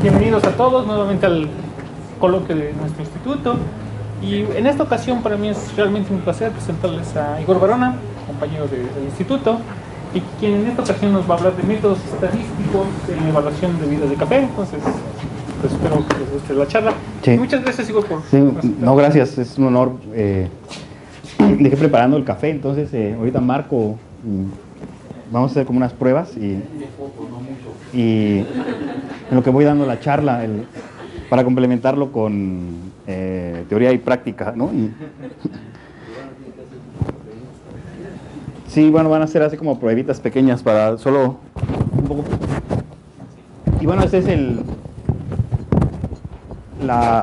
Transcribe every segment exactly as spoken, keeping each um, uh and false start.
Bienvenidos a todos nuevamente al coloquio de nuestro instituto. Y en esta ocasión para mí es realmente un placer presentarles a Igor Barona, compañero de, del instituto, y quien en esta ocasión nos va a hablar de métodos estadísticos en la evaluación de vidas de café. Entonces, pues espero que les guste la charla. Sí. Y muchas gracias, Igor, por... Sí, no, gracias, es un honor. Eh, dejé preparando el café, entonces eh, ahorita marco, y vamos a hacer como unas pruebas y, y en lo que voy dando la charla, el, para complementarlo con eh, teoría y práctica, ¿no? Y, sí, bueno, van a ser así como pruebitas pequeñas para solo un poco. Y bueno, este es el la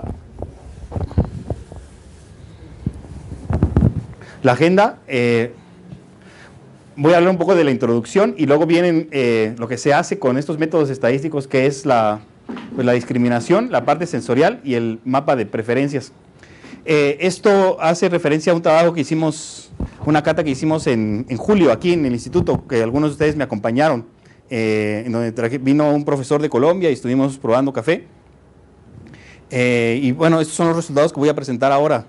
la agenda. Eh, voy a hablar un poco de la introducción y luego vienen eh, lo que se hace con estos métodos estadísticos, que es la pues la discriminación, la parte sensorial y el mapa de preferencias. Eh, esto hace referencia a un trabajo que hicimos, una cata que hicimos en, en julio aquí en el instituto, que algunos de ustedes me acompañaron, eh, en donde traje, vino un profesor de Colombia y estuvimos probando café. Eh, y bueno, estos son los resultados que voy a presentar ahora.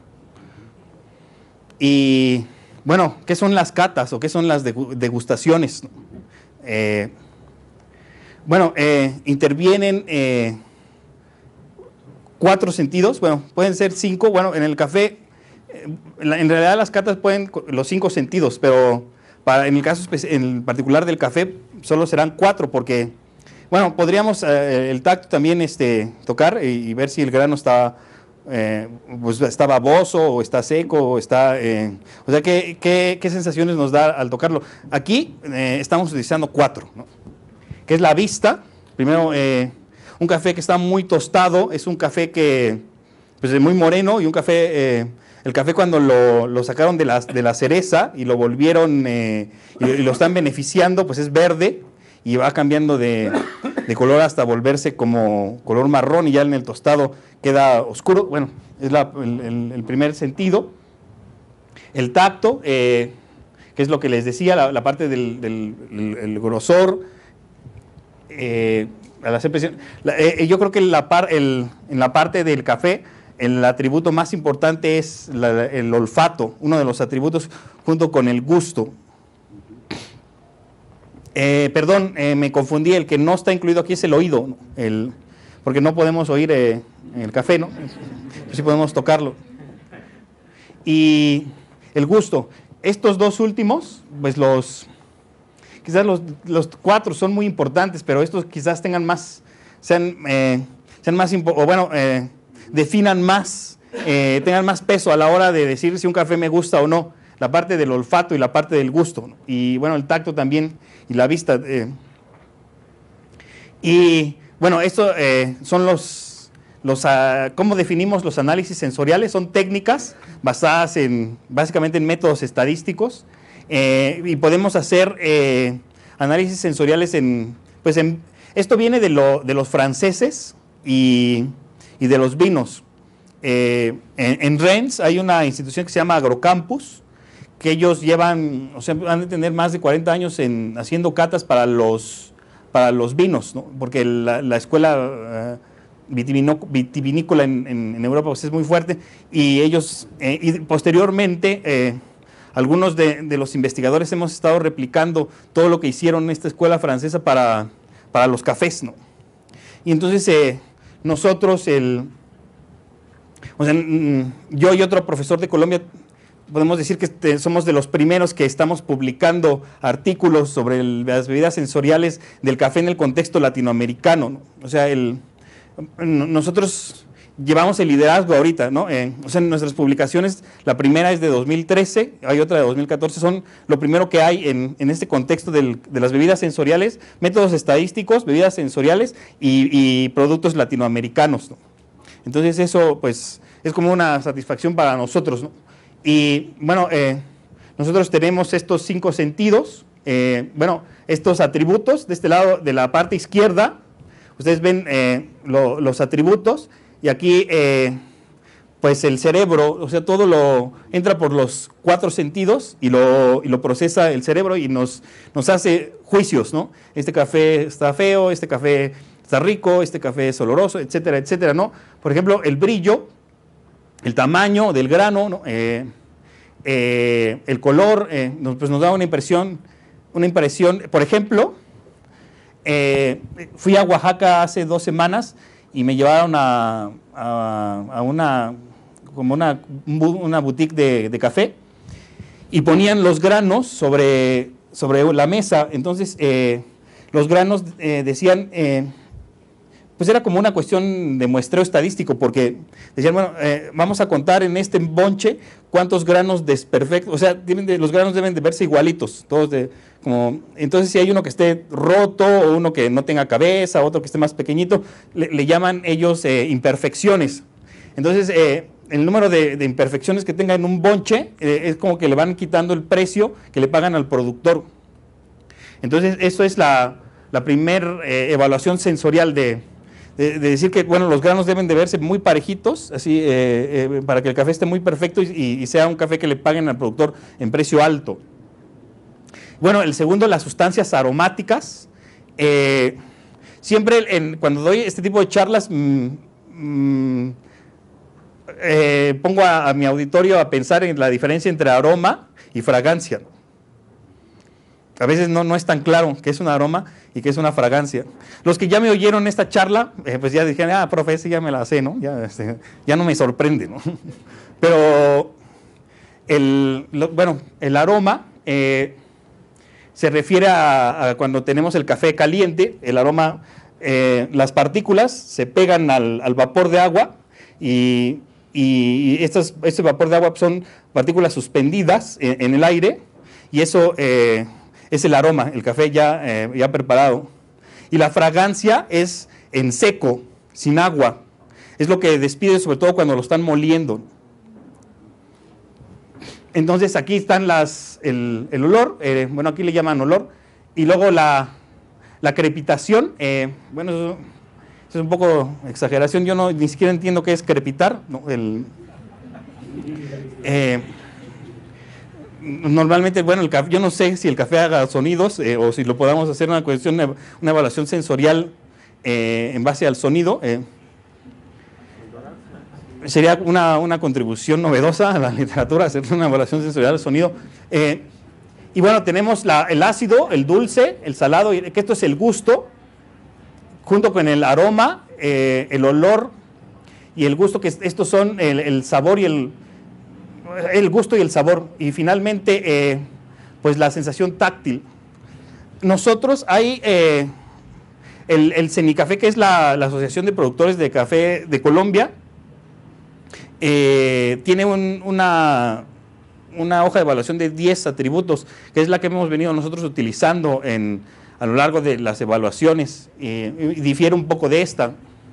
Y bueno, ¿qué son las catas o qué son las degustaciones? Eh, Bueno, eh, intervienen eh, cuatro sentidos, bueno, pueden ser cinco, bueno, en el café, eh, en realidad las catas pueden los cinco sentidos, pero para, en el caso en particular del café solo serán cuatro, porque, bueno, podríamos eh, el tacto también este, tocar y, y ver si el grano está, eh, pues está baboso o está seco, o está, eh, o sea, ¿qué, qué, qué sensaciones nos da al tocarlo? Aquí eh, estamos utilizando cuatro, ¿no? Que es la vista. Primero, eh, un café que está muy tostado, es un café que pues, es muy moreno, y un café, eh, el café cuando lo, lo sacaron de la, de la cereza y lo volvieron, eh, y, y lo están beneficiando, pues es verde y va cambiando de, de color hasta volverse como color marrón, y ya en el tostado queda oscuro. Bueno, es la, el, el primer sentido. El tacto, eh, que es lo que les decía, la, la parte del, del el, el grosor. Eh, al hacer presión, la, eh, yo creo que la par, el, en la parte del café el atributo más importante es la, el olfato, uno de los atributos junto con el gusto. Eh, perdón, eh, me confundí, el que no está incluido aquí es el oído, ¿no? el, porque no podemos oír eh, el café, ¿no? Pero sí podemos tocarlo. Y el gusto, estos dos últimos, pues los... Quizás los, los cuatro son muy importantes, pero estos quizás tengan más, sean, eh, sean más, o bueno, eh, definan más, eh, tengan más peso a la hora de decir si un café me gusta o no. La parte del olfato y la parte del gusto, ¿no? Y bueno, el tacto también y la vista. Eh. Y bueno, esto eh, son los, los uh, ¿cómo definimos los análisis sensoriales? Son técnicas basadas en, básicamente en métodos estadísticos. Eh, y podemos hacer eh, análisis sensoriales en, pues en, esto viene de, lo, de los franceses y, y de los vinos. Eh, en, en Rennes hay una institución que se llama Agrocampus, que ellos llevan, o sea, han de tener más de cuarenta años en, haciendo catas para los, para los vinos, ¿no? Porque la, la escuela uh, vitivinícola en, en, en Europa pues es muy fuerte, y ellos, eh, y posteriormente... Eh, Algunos de, de los investigadores hemos estado replicando todo lo que hicieron en esta escuela francesa para, para los cafés, ¿no? Y entonces eh, nosotros, el, o sea, yo y otro profesor de Colombia, podemos decir que somos de los primeros que estamos publicando artículos sobre el, las bebidas sensoriales del café en el contexto latinoamericano, ¿no? O sea, el, nosotros... llevamos el liderazgo ahorita, ¿no? Eh, o sea, en nuestras publicaciones, la primera es de dos mil trece, hay otra de dos mil catorce, son lo primero que hay en, en este contexto del, de las bebidas sensoriales, métodos estadísticos, bebidas sensoriales y, y productos latinoamericanos, ¿no? Entonces eso, pues, es como una satisfacción para nosotros, ¿no? Y, bueno, eh, nosotros tenemos estos cinco sentidos, eh, bueno, estos atributos, de este lado, de la parte izquierda, ustedes ven eh, lo, los atributos. Y aquí, eh, pues el cerebro, o sea, todo lo entra por los cuatro sentidos y lo, y lo procesa el cerebro y nos, nos hace juicios, ¿no? Este café está feo, este café está rico, este café es oloroso, etcétera, etcétera, ¿no? Por ejemplo, el brillo, el tamaño del grano, ¿no? eh, eh, el color, eh, nos, pues nos da una impresión, una impresión, por ejemplo, eh, fui a Oaxaca hace dos semanas y me llevaron a, a, a una, como una, una boutique de, de café y ponían los granos sobre, sobre la mesa. Entonces, eh, los granos eh, decían, eh, pues era como una cuestión de muestreo estadístico, porque decían, bueno, eh, vamos a contar en este bonche cuántos granos desperfectos, o sea, deben de, los granos deben de verse igualitos, todos de, como, entonces si hay uno que esté roto, o uno que no tenga cabeza, otro que esté más pequeñito, le, le llaman ellos eh, imperfecciones. Entonces, eh, el número de, de imperfecciones que tenga en un bonche eh, es como que le van quitando el precio que le pagan al productor. Entonces, eso es la, la primera eh, evaluación sensorial de, de, de decir que, bueno, los granos deben de verse muy parejitos, así, eh, eh, para que el café esté muy perfecto y, y sea un café que le paguen al productor en precio alto. Bueno, el segundo, las sustancias aromáticas. Eh, siempre en, cuando doy este tipo de charlas, mmm, mmm, eh, pongo a, a mi auditorio a pensar en la diferencia entre aroma y fragancia. A veces no, no es tan claro qué es un aroma y qué es una fragancia. Los que ya me oyeron esta charla, eh, pues ya dijeron, ah, profe, ese ya me la sé, ¿no? Ya, este, ya no me sorprende, ¿no? Pero, el, lo, bueno, el aroma eh, se refiere a, a cuando tenemos el café caliente, el aroma, eh, las partículas se pegan al, al vapor de agua y, y estas, este vapor de agua son partículas suspendidas en, en el aire y eso... Eh, es el aroma, el café ya, eh, ya preparado. Y la fragancia es en seco, sin agua. Es lo que despide sobre todo cuando lo están moliendo. Entonces aquí están las, el, el olor, eh, bueno, aquí le llaman olor. Y luego la, la crepitación, eh, bueno, eso, eso es un poco exageración, yo no, ni siquiera entiendo qué es crepitar. ¿No? El, eh, Normalmente, bueno, el café, yo no sé si el café haga sonidos eh, o si lo podamos hacer una cuestión, una, una evaluación sensorial eh, en base al sonido. Eh. Sería una, una contribución novedosa a la literatura, hacer una evaluación sensorial del sonido. Eh, y bueno, tenemos la, el ácido, el dulce, el salado, que esto es el gusto, junto con el aroma, eh, el olor y el gusto, que estos son el, el sabor y el... el gusto y el sabor, y finalmente eh, pues la sensación táctil. Nosotros hay eh, el, el CENICAFE, que es la, la Asociación de Productores de Café de Colombia, eh, tiene un, una, una hoja de evaluación de diez atributos, que es la que hemos venido nosotros utilizando en, a lo largo de las evaluaciones, eh, y difiere un poco de esta.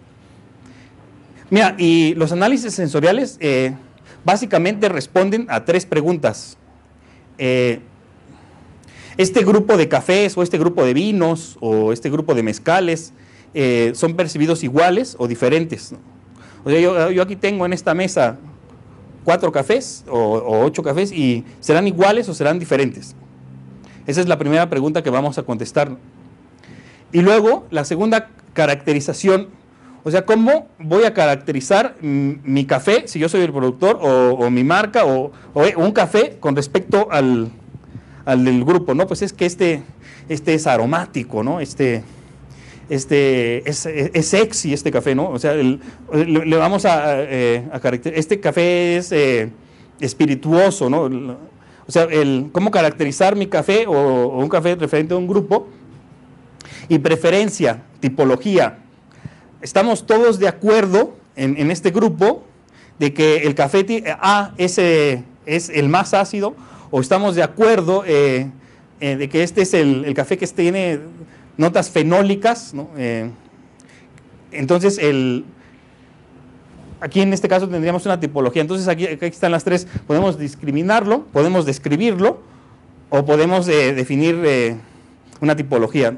Mira, y los análisis sensoriales eh, básicamente responden a tres preguntas. Eh, este grupo de cafés o este grupo de vinos o este grupo de mezcales eh, son percibidos iguales o diferentes, ¿no? O sea, yo, yo aquí tengo en esta mesa cuatro cafés o, o ocho cafés y ¿serán iguales o serán diferentes? Esa es la primera pregunta que vamos a contestar. Y luego, la segunda caracterización. O sea, ¿cómo voy a caracterizar mi café, si yo soy el productor, o, o mi marca, o, o un café con respecto al, al del grupo, ¿no? Pues es que este, este es aromático, ¿no? Este, este es, es sexy este café, ¿no? O sea, el, le, le vamos a, eh, a caracterizar, este café es eh, espirituoso, ¿no? O sea, el, ¿cómo caracterizar mi café o, o un café referente a un grupo? Y preferencia, tipología. Estamos todos de acuerdo en, en este grupo de que el café A es, eh, es el más ácido, o estamos de acuerdo eh, eh, de que este es el, el café que tiene notas fenólicas, ¿no? Eh, entonces, el, aquí en este caso tendríamos una tipología. Entonces, aquí, aquí están las tres. Podemos discriminarlo, podemos describirlo, o podemos eh, definir eh, una tipología.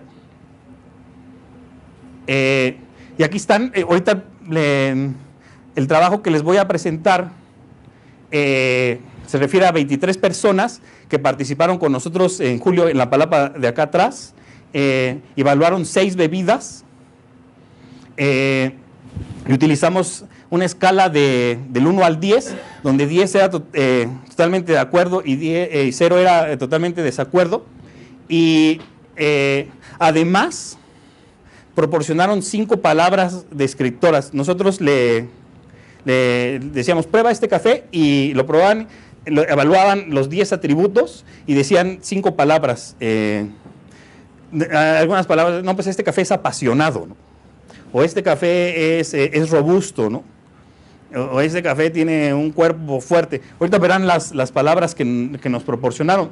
Eh, Y aquí están, eh, ahorita le, el trabajo que les voy a presentar eh, se refiere a veintitrés personas que participaron con nosotros en julio en la palapa de acá atrás, eh, evaluaron seis bebidas Eh, y utilizamos una escala de, del uno al diez, donde diez era to, eh, totalmente de acuerdo y, diez, eh, y cero era eh, totalmente desacuerdo. Y eh, además proporcionaron cinco palabras descriptoras. Nosotros le, le decíamos, prueba este café, y lo probaban, lo, evaluaban los diez atributos y decían cinco palabras. Eh, algunas palabras, no, pues este café es apasionado, ¿no? O este café es, eh, es robusto, ¿no? O, o este café tiene un cuerpo fuerte. Ahorita verán las, las palabras que, que nos proporcionaron.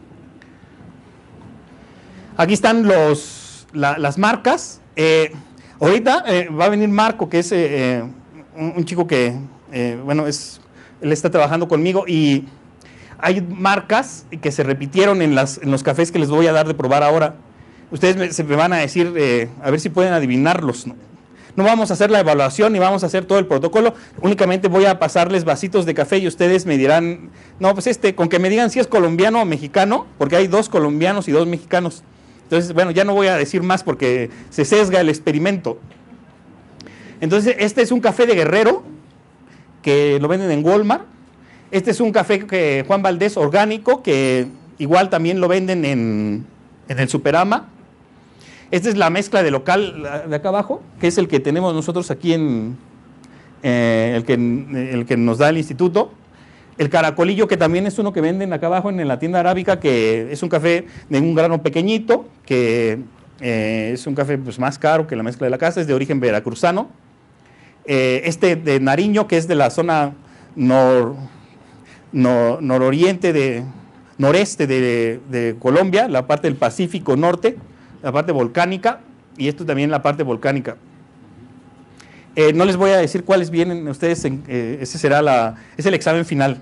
Aquí están los, la, las marcas. Eh, ahorita eh, va a venir Marco, que es eh, un, un chico que, eh, bueno, es, él está trabajando conmigo, y hay marcas que se repitieron en, las, en los cafés que les voy a dar de probar ahora. Ustedes me, se me van a decir, eh, a ver si pueden adivinarlos, ¿no? No vamos a hacer la evaluación ni vamos a hacer todo el protocolo, únicamente voy a pasarles vasitos de café y ustedes me dirán, no, pues este, con que me digan si es colombiano o mexicano, porque hay dos colombianos y dos mexicanos. Entonces, bueno, ya no voy a decir más porque se sesga el experimento. Entonces, este es un café de Guerrero, que lo venden en Walmart. Este es un café que Juan Valdés orgánico, que igual también lo venden en, en el Superama. Esta es la mezcla de local de acá abajo, que es el que tenemos nosotros aquí en, eh, el, que, el que nos da el instituto. El caracolillo, que también es uno que venden acá abajo en la tienda arábica, que es un café de un grano pequeñito, que eh, es un café pues, más caro que la mezcla de la casa, es de origen veracruzano. Eh, este de Nariño, que es de la zona nor, nor, nororiente, de, noreste de, de Colombia, la parte del Pacífico Norte, la parte volcánica, y esto también la parte volcánica. Eh, no les voy a decir cuáles vienen ustedes, en, eh, ese será la, es el examen final.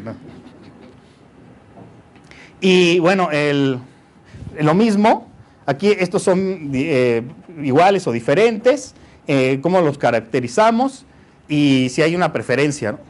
Y bueno, el, lo mismo, aquí estos son eh, iguales o diferentes, eh, cómo los caracterizamos y si hay una preferencia, ¿no?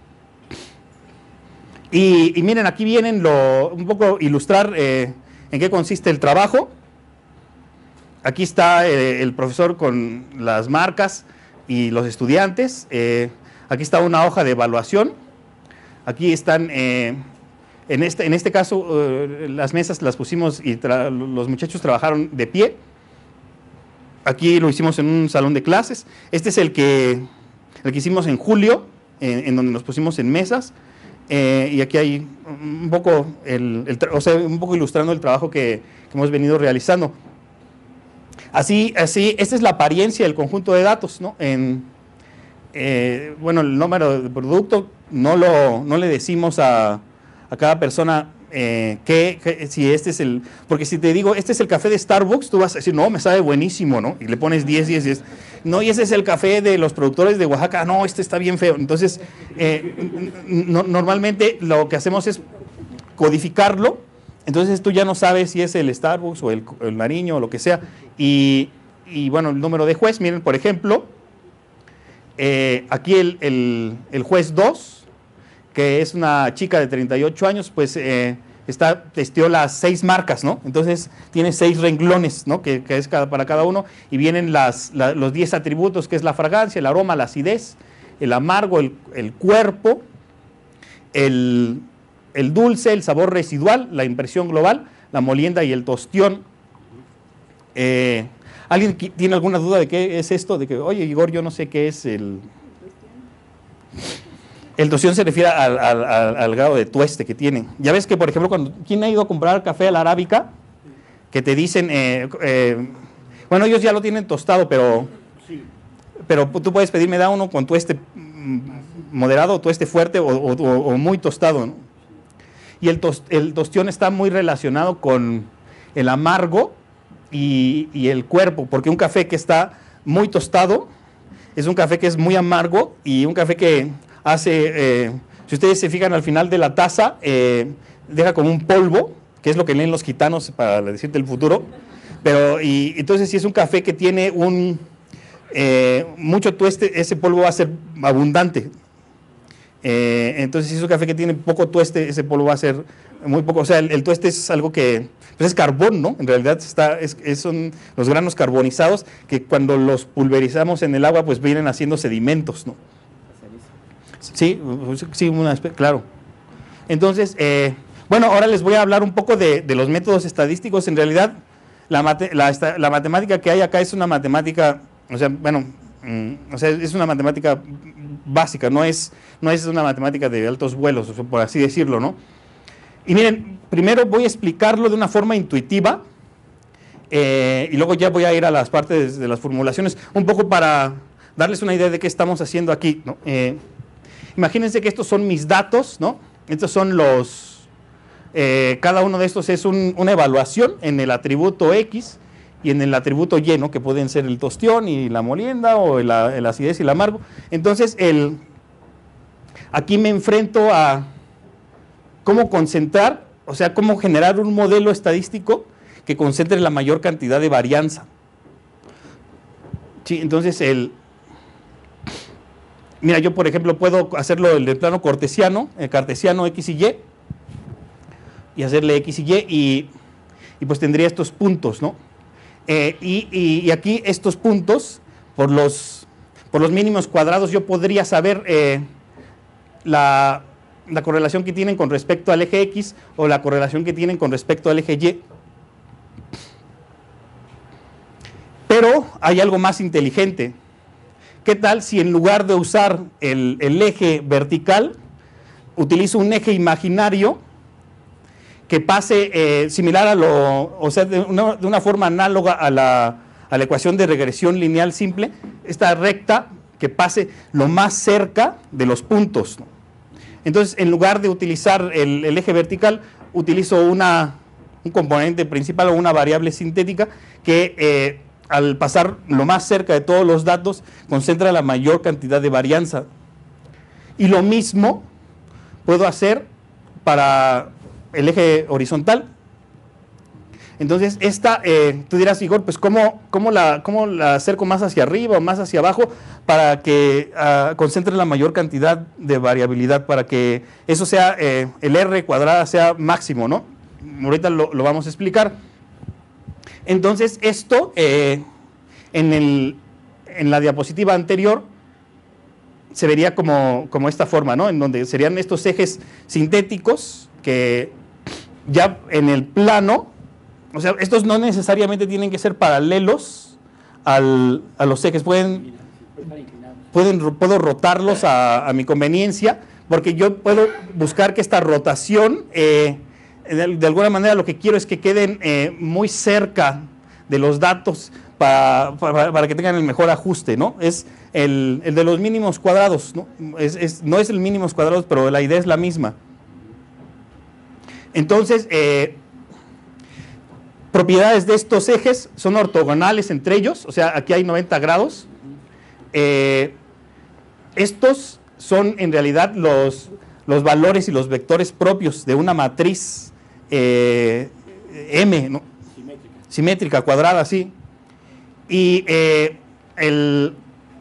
Y, y miren, aquí vienen lo, un poco ilustrar eh, en qué consiste el trabajo. Aquí está eh, el profesor con las marcas y los estudiantes. Eh, aquí está una hoja de evaluación. Aquí están, eh, en, este, en este caso, eh, las mesas las pusimos y los muchachos trabajaron de pie. Aquí lo hicimos en un salón de clases. Este es el que, el que hicimos en julio, en, en donde nos pusimos en mesas. Eh, y aquí hay un poco, el, el, o sea, un poco ilustrando el trabajo que, que hemos venido realizando. Así, así, esta es la apariencia del conjunto de datos, ¿no? En, eh, bueno, el número de producto no, lo, no le decimos a, a cada persona eh, que, que, si este es el... Porque si te digo, este es el café de Starbucks, tú vas a decir, no, me sabe buenísimo, ¿no? Y le pones diez, diez, diez. No, y ese es el café de los productores de Oaxaca, no, este está bien feo. Entonces, eh, no, normalmente lo que hacemos es codificarlo. Entonces tú ya no sabes si es el Starbucks o el, el Nariño o lo que sea. Y, y bueno, el número de juez, miren, por ejemplo, eh, aquí el, el, el juez dos, que es una chica de treinta y ocho años, pues eh, está, testeó las seis marcas, ¿no? Entonces tiene seis renglones, ¿no? Que, que es cada, para cada uno, y vienen las, la, los diez atributos, que es la fragancia, el aroma, la acidez, el amargo, el, el cuerpo, el... el dulce, el sabor residual, la impresión global, la molienda y el tostión. Eh, ¿Alguien tiene alguna duda de qué es esto? De que, oye, Igor, yo no sé qué es el... El tostión se refiere al, al, al, al grado de tueste que tiene. Ya ves que, por ejemplo, cuando ¿quién ha ido a comprar café a la arábica? Que te dicen, eh, eh, bueno, ellos ya lo tienen tostado, pero, pero tú puedes pedirme, da uno con tueste moderado, tueste fuerte o, o, o muy tostado, ¿no? Y el, tos, el tostión está muy relacionado con el amargo y, y el cuerpo, porque un café que está muy tostado es un café que es muy amargo, y un café que hace, eh, si ustedes se fijan al final de la taza, eh, deja como un polvo, que es lo que leen los gitanos para decirte el futuro. Pero, y entonces si es un café que tiene un eh, mucho tueste, ese polvo va a ser abundante. Eh, entonces, si es un café que tiene poco tueste, ese polvo va a ser muy poco. O sea, el, el tueste es algo que pues es carbón, ¿no? En realidad está, es, es son los granos carbonizados que cuando los pulverizamos en el agua, pues vienen haciendo sedimentos, ¿no? Sí, sí, una especie, claro. Entonces, eh, bueno, ahora les voy a hablar un poco de, de los métodos estadísticos. En realidad, la, mate, la, esta, la matemática que hay acá es una matemática, o sea, bueno, mm, o sea, es una matemática básica, no es, no es una matemática de altos vuelos, por así decirlo, ¿no? Y miren, primero voy a explicarlo de una forma intuitiva eh, y luego ya voy a ir a las partes de las formulaciones, un poco para darles una idea de qué estamos haciendo aquí, ¿no? Eh, imagínense que estos son mis datos, ¿no? Estos son los, eh, cada uno de estos es un, una evaluación en el atributo X y en el atributo Y, ¿no? Que pueden ser el tostión y la molienda o el, el acidez y el amargo. Entonces, el, aquí me enfrento a cómo concentrar, o sea, cómo generar un modelo estadístico que concentre la mayor cantidad de varianza. Sí, entonces, el, mira, yo por ejemplo puedo hacerlo en el plano cartesiano, el cartesiano X y Y, y hacerle X y Y, y, y pues tendría estos puntos, ¿no? Eh, y, y, y aquí estos puntos, por los, por los mínimos cuadrados, yo podría saber eh, la, la correlación que tienen con respecto al eje X o la correlación que tienen con respecto al eje Y. Pero hay algo más inteligente. ¿Qué tal si en lugar de usar el, el eje vertical, utilizo un eje imaginario que pase eh, similar a lo, o sea, de una, de una forma análoga a la, a la ecuación de regresión lineal simple, esta recta que pase lo más cerca de los puntos, ¿no? Entonces, en lugar de utilizar el, el eje vertical, utilizo una, un componente principal o una variable sintética que eh, al pasar lo más cerca de todos los datos, concentra la mayor cantidad de varianza. Y lo mismo puedo hacer para el eje horizontal. Entonces, esta, eh, tú dirás, Igor, pues ¿cómo, cómo, la, ¿cómo la acerco más hacia arriba o más hacia abajo para que uh, concentre la mayor cantidad de variabilidad, para que eso sea, eh, el R cuadrada sea máximo, ¿no? Ahorita lo, lo vamos a explicar. Entonces, esto eh, en, el, en la diapositiva anterior se vería como, como esta forma, ¿no? En donde serían estos ejes sintéticos que ya en el plano, o sea, estos no necesariamente tienen que ser paralelos al, a los ejes, pueden, pueden, puedo rotarlos a, a mi conveniencia, porque yo puedo buscar que esta rotación, eh, de, de alguna manera lo que quiero es que queden eh, muy cerca de los datos para, para, para que tengan el mejor ajuste, ¿no? Es el, el de los mínimos cuadrados, ¿no? Es, es, no es el mínimos cuadrados, pero la idea es la misma. Entonces, eh, propiedades de estos ejes son ortogonales entre ellos, o sea, aquí hay noventa grados. Eh, estos son en realidad los, los valores y los vectores propios de una matriz eh, M, ¿no? Simétrica. Simétrica, cuadrada, sí. Y, eh, el,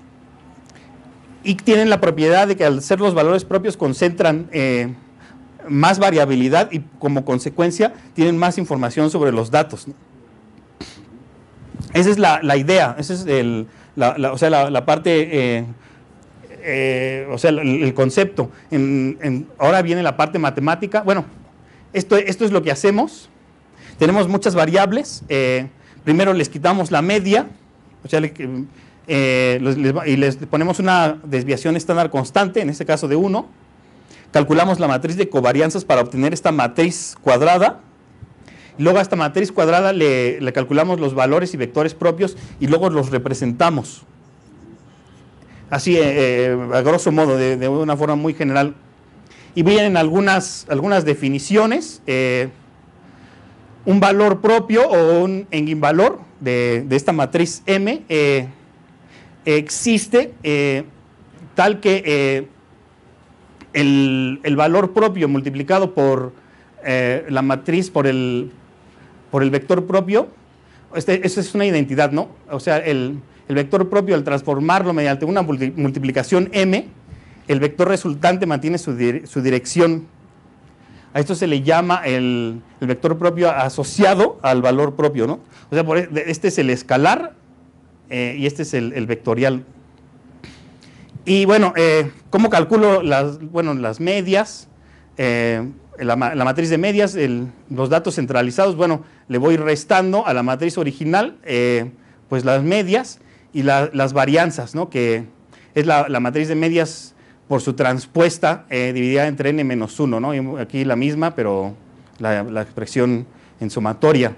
y tienen la propiedad de que al ser los valores propios concentran eh, más variabilidad y como consecuencia tienen más información sobre los datos, ¿no? Esa es la, la idea, esa es el, la, la, o sea, la, la parte, eh, eh, o sea, el, el concepto. En, en, ahora viene la parte matemática. Bueno, esto, esto es lo que hacemos. Tenemos muchas variables. Eh, primero les quitamos la media, o sea, le, eh, les, les, y les ponemos una desviación estándar constante, en este caso de uno. Calculamos la matriz de covarianzas para obtener esta matriz cuadrada. Luego a esta matriz cuadrada le, le calculamos los valores y vectores propios y luego los representamos. Así, eh, a grosso modo, de, de una forma muy general. Y vienen algunas, algunas definiciones. Eh, un valor propio o un eigenvalor de, de esta matriz M eh, existe eh, tal que eh, el, el valor propio multiplicado por eh, la matriz, por el, por el vector propio, este, eso es una identidad, ¿no? O sea, el, el vector propio, al transformarlo mediante una multiplicación M, el vector resultante mantiene su, dir su dirección. A esto se le llama el, el vector propio asociado al valor propio, ¿no? O sea, por este es el escalar eh, y este es el, el vectorial. Y bueno, eh, ¿cómo calculo las, bueno, las medias? Eh, la, la matriz de medias, el, los datos centralizados, bueno, le voy restando a la matriz original, eh, pues las medias y la, las varianzas, ¿no? Que es la, la matriz de medias por su transpuesta eh, dividida entre n menos uno, ¿no? Y aquí la misma, pero la, la expresión en sumatoria.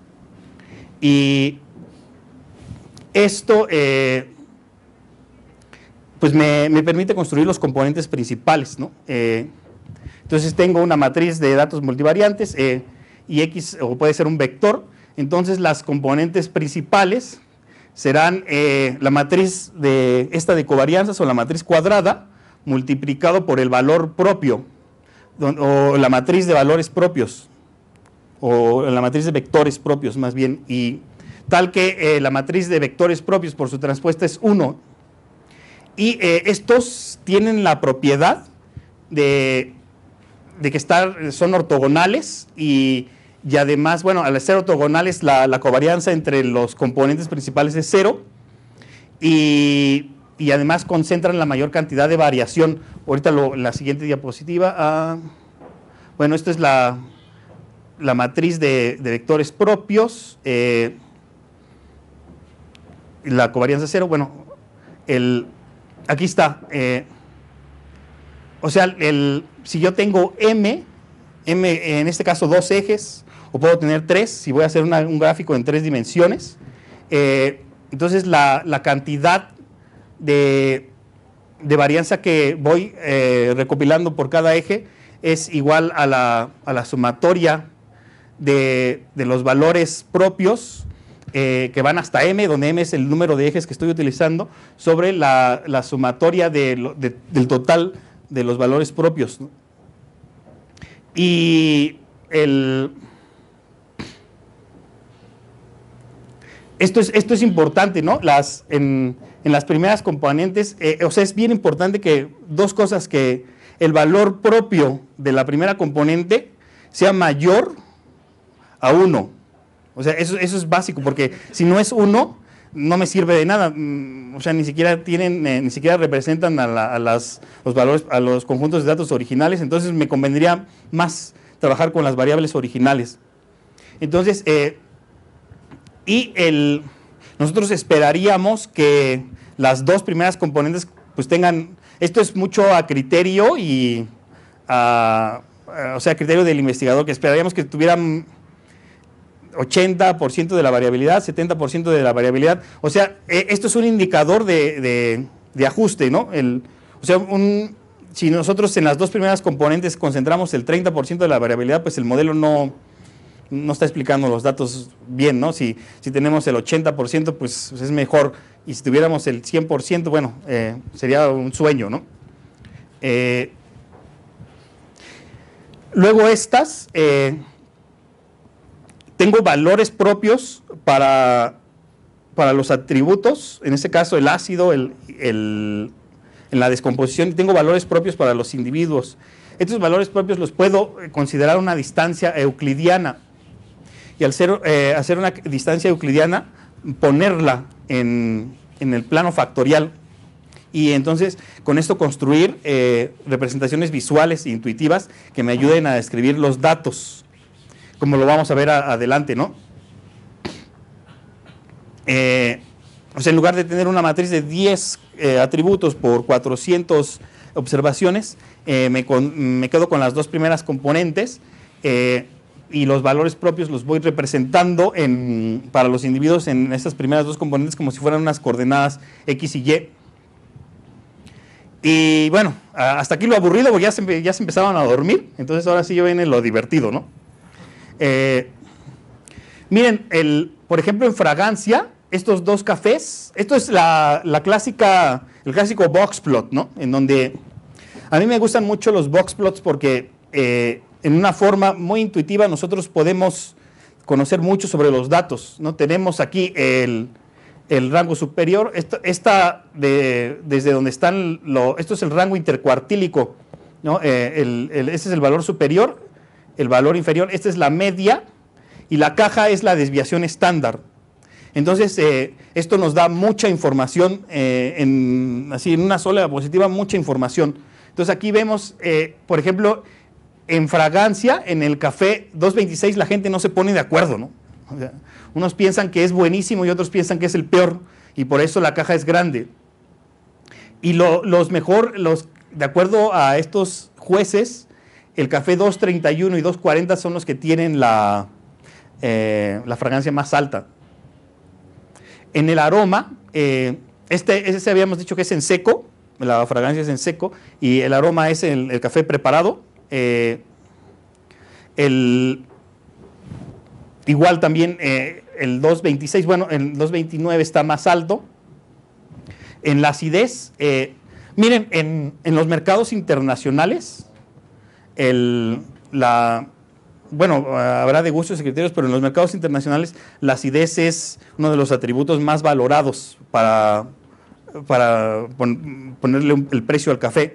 Y esto eh, pues me, me permite construir los componentes principales, ¿no? Eh, entonces tengo una matriz de datos multivariantes eh, y X, o puede ser un vector. Entonces las componentes principales serán eh, la matriz de esta de covarianzas o la matriz cuadrada multiplicado por el valor propio o la matriz de valores propios o la matriz de vectores propios más bien, y tal que eh, la matriz de vectores propios por su transpuesta es uno, y eh, estos tienen la propiedad de, de que estar, son ortogonales y, y además, bueno, al ser ortogonales la, la covarianza entre los componentes principales es cero y y además concentran la mayor cantidad de variación. Ahorita lo, la siguiente diapositiva, ah, bueno, esta es la, la matriz de, de vectores propios, eh, la covarianza cero, bueno, el, aquí está, eh, o sea, el, si yo tengo M, M en este caso dos ejes, o puedo tener tres, si voy a hacer una, un gráfico en tres dimensiones, eh, entonces la, la cantidad De, de varianza que voy eh, recopilando por cada eje es igual a la, a la sumatoria de, de los valores propios eh, que van hasta M, donde M es el número de ejes que estoy utilizando, sobre la, la sumatoria de, de, del total de los valores propios, ¿no? Y el... Esto es, esto es importante, ¿no? Las, en, en las primeras componentes, eh, o sea, es bien importante que dos cosas, que el valor propio de la primera componente sea mayor a uno. O sea, eso, eso es básico, porque si no es uno, no me sirve de nada. O sea, ni siquiera tienen, eh, ni siquiera representan a, la, a las, los valores, a los conjuntos de datos originales, entonces me convendría más trabajar con las variables originales. Entonces, eh, y el, nosotros esperaríamos que las dos primeras componentes pues tengan, esto es mucho a criterio y a, a, o sea, a criterio del investigador, que esperaríamos que tuvieran ochenta por ciento de la variabilidad, setenta por ciento de la variabilidad, o sea, eh, esto es un indicador de, de, de ajuste, ¿no? El, o sea, un, si nosotros en las dos primeras componentes concentramos el treinta por ciento de la variabilidad, pues el modelo no... no está explicando los datos bien, ¿no? Si, si tenemos el ochenta por ciento, pues es mejor, y si tuviéramos el cien por ciento, bueno, eh, sería un sueño, ¿no? Eh, luego estas, eh, tengo valores propios para, para los atributos, en este caso el ácido, el, el, en la descomposición, y tengo valores propios para los individuos. Estos valores propios los puedo considerar una distancia euclidiana. Y al ser, eh, hacer una distancia euclidiana, ponerla en, en el plano factorial. Y entonces, con esto construir eh, representaciones visuales e intuitivas que me ayuden a describir los datos, como lo vamos a ver a, adelante, ¿no? Eh, o sea, en lugar de tener una matriz de diez eh, atributos por cuatrocientas observaciones, eh, me, con, me quedo con las dos primeras componentes, eh, y los valores propios los voy representando en, para los individuos en estas primeras dos componentes como si fueran unas coordenadas X y Y. Y bueno, hasta aquí lo aburrido, porque ya se, ya se empezaban a dormir, entonces ahora sí viene lo divertido, ¿no? Eh, miren, el, por ejemplo en fragancia, estos dos cafés, esto es la, la clásica, el clásico box plot, ¿no? En donde a mí me gustan mucho los box plots porque... Eh, en una forma muy intuitiva nosotros podemos conocer mucho sobre los datos, ¿no? Tenemos aquí el, el rango superior, esta, esta de, desde donde están, lo, esto es el rango intercuartílico, ¿no? Eh, el, el, este es el valor superior, el valor inferior, esta es la media y la caja es la desviación estándar. Entonces, eh, esto nos da mucha información, eh, en, así en una sola diapositiva, mucha información. Entonces, aquí vemos, eh, por ejemplo, en fragancia, en el café dos veintiséis la gente no se pone de acuerdo, ¿no? O sea, unos piensan que es buenísimo y otros piensan que es el peor, y por eso la caja es grande. Y lo, los mejor, los, de acuerdo a estos jueces, el café dos treinta y uno y dos cuarenta son los que tienen la, eh, la fragancia más alta. En el aroma, eh, este, este habíamos dicho que es en seco, la fragancia es en seco, y el aroma es el, el café preparado. Eh, el, igual también eh, el dos veintiséis, bueno, el dos veintinueve está más alto. En la acidez, eh, miren, en, en los mercados internacionales, el, la, bueno, habrá de gustos y criterios, pero en los mercados internacionales la acidez es uno de los atributos más valorados para, para pon, ponerle un, el precio al café.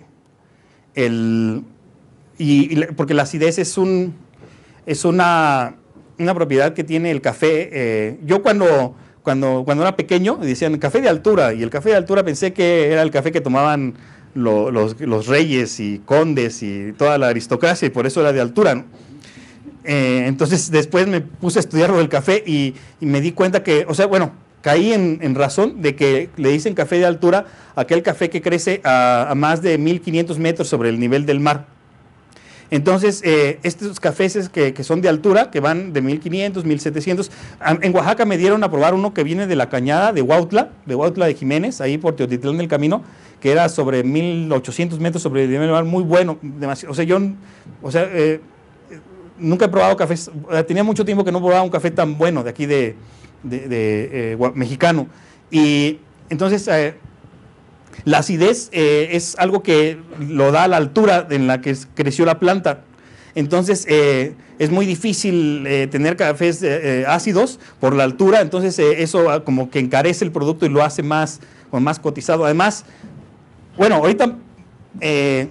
El, y, y, porque la acidez es, un, es una, una propiedad que tiene el café. Eh, yo cuando, cuando, cuando era pequeño decían café de altura, y el café de altura pensé que era el café que tomaban lo, los, los reyes y condes y toda la aristocracia, y por eso era de altura, ¿no? Eh, entonces después me puse a estudiar lo del café y, y me di cuenta que, o sea, bueno, caí en, en razón de que le dicen café de altura a aquel café que crece a, a más de mil quinientos metros sobre el nivel del mar. Entonces, eh, estos cafés que, que son de altura, que van de mil quinientos, mil setecientos, en Oaxaca me dieron a probar uno que viene de la cañada de Huautla, de Huautla de Jiménez, ahí por Teotitlán del Camino, que era sobre mil ochocientos metros sobre el nivel del mar, muy bueno, demasiado, o sea, yo, o sea, eh, nunca he probado cafés, tenía mucho tiempo que no probaba un café tan bueno de aquí de, de, de eh, mexicano. Y entonces eh, la acidez eh, es algo que lo da a la altura en la que creció la planta. Entonces eh, es muy difícil eh, tener cafés eh, ácidos por la altura, entonces eh, eso como que encarece el producto y lo hace más, más cotizado. Además, bueno, ahorita... Eh,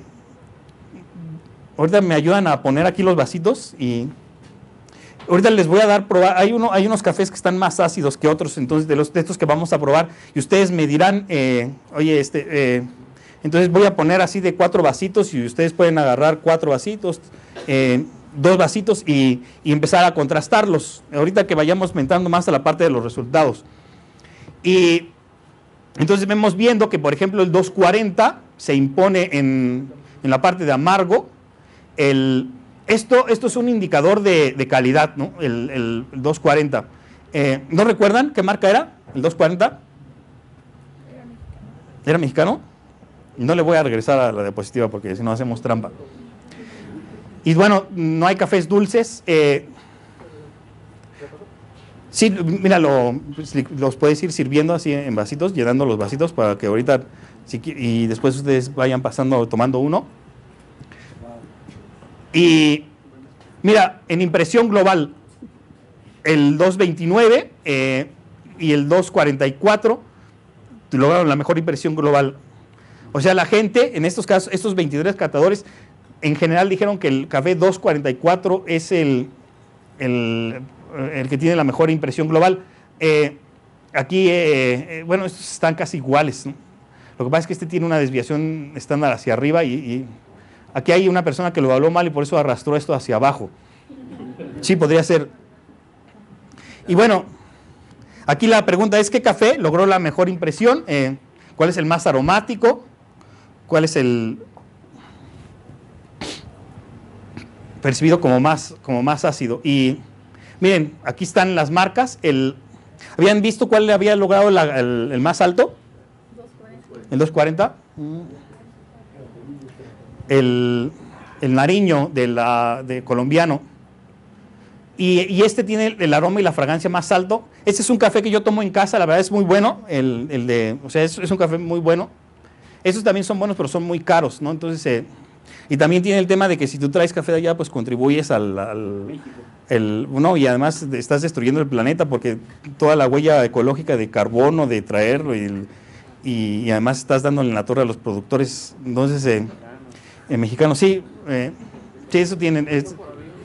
Ahorita me ayudan a poner aquí los vasitos y ahorita les voy a dar probar. Hay, uno, hay unos cafés que están más ácidos que otros, entonces de, los, de estos que vamos a probar, y ustedes me dirán, eh, oye, este, eh, entonces voy a poner así de cuatro vasitos y ustedes pueden agarrar cuatro vasitos, eh, dos vasitos y, y empezar a contrastarlos. Ahorita que vayamos entrando más a la parte de los resultados. Y entonces vemos viendo que, por ejemplo, el dos cuarenta se impone en, en la parte de amargo. El, esto, esto es un indicador de, de calidad, ¿no? El, el, el dos cuarenta. Eh, ¿No recuerdan qué marca era el dos cuarenta? ¿Era mexicano? No le voy a regresar a la diapositiva porque si no hacemos trampa. Y bueno, no hay cafés dulces. Eh, sí, mira, lo, los puedes ir sirviendo así en vasitos, llenando los vasitos para que ahorita, si, y después ustedes vayan pasando, tomando uno. Y mira, en impresión global, el dos veintinueve eh, y el dos cuarenta y cuatro lograron la mejor impresión global. O sea, la gente, en estos casos, estos veintitrés catadores, en general dijeron que el café dos cuarenta y cuatro es el, el, el que tiene la mejor impresión global. Eh, aquí, eh, eh, bueno, estos están casi iguales, ¿no? Lo que pasa es que este tiene una desviación estándar hacia arriba y... y aquí hay una persona que lo habló mal y por eso arrastró esto hacia abajo. Sí, podría ser. Y bueno, aquí la pregunta es, ¿qué café logró la mejor impresión? Eh, ¿Cuál es el más aromático? ¿Cuál es el percibido como más, como más ácido? Y miren, aquí están las marcas. El, ¿habían visto cuál le había logrado la, el, el más alto? El dos cuarenta. El, el Nariño de, la, de colombiano, y, y este tiene el, el aroma y la fragancia más alto. Este es un café que yo tomo en casa, la verdad es muy bueno, el, el de, o sea, es, es un café muy bueno. Estos también son buenos, pero son muy caros, ¿no? Entonces, eh, Y también tiene el tema de que si tú traes café de allá, pues contribuyes al... al el, no, y además estás destruyendo el planeta porque toda la huella ecológica de carbono, de traerlo, y, el, y, y además estás dándole en la torre a los productores. Entonces, eh, eh, mexicanos, sí, eh, sí, eso tienen... Es,